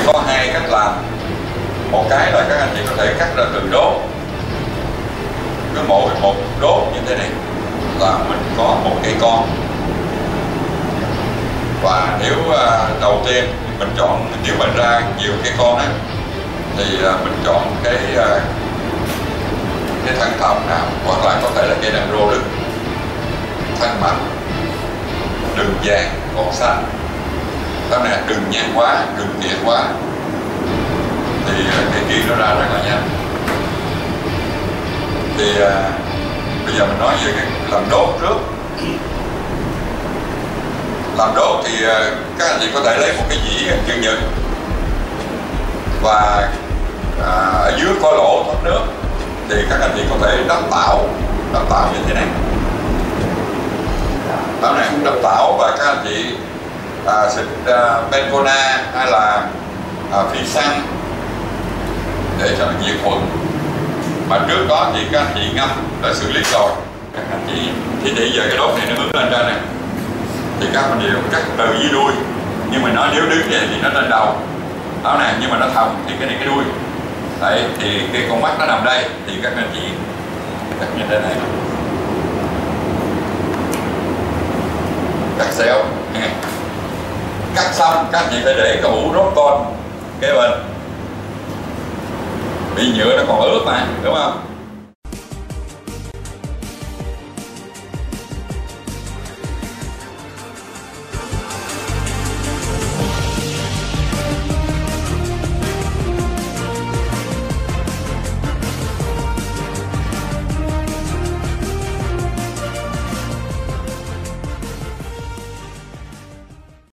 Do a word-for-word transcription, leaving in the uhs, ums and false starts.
có hai cách làm. Một cái là các anh chị có thể cắt ra từng đốt, cứ mỗi một đốt như thế này là mình có một cây con. Và nếu uh, đầu tiên mình chọn, nếu mình ra nhiều cây con á thì uh, mình chọn cái uh, cái thân thòng nào, hoặc là có thể là cây đàn rô đực, thân mảnh, đừng vàng, còn xanh. Đó nè, đừng nhăn quá, đừng nhẹ quá, thì uh, cây kia nó ra rất là nhanh. Thì uh, bây giờ mình nói về cái làm đốt trước. Làm đốt thì uh, các anh chị có thể lấy một cái dĩa chân nhật và uh, ở dưới có lỗ thoát nước, thì các anh chị có thể đắp tảo, đắp tảo như thế này. Đó này, đắp tảo và các anh chị uh, xịt uh, Bencona hay là uh, phi xăng để cho nó diệt khuẩn. Mà trước đó thì các anh chị ngâm đã xử lý rồi. Các anh chị thì bây giờ cái đốt này nó hướng lên trên này, thì các anh chị cắt từ dưới đuôi, nhưng mà nó nếu đứng vậy thì nó lên đầu. Đó này, nhưng mà nó thòng thì cái này cái đuôi. Đấy, thì cái con mắt nó nằm đây, thì các anh chị cắt như thế này, cắt xéo. Cắt xong các anh chị phải để cái hũ rốt con kế bên, bị nhựa nó còn ướt mà, đúng không?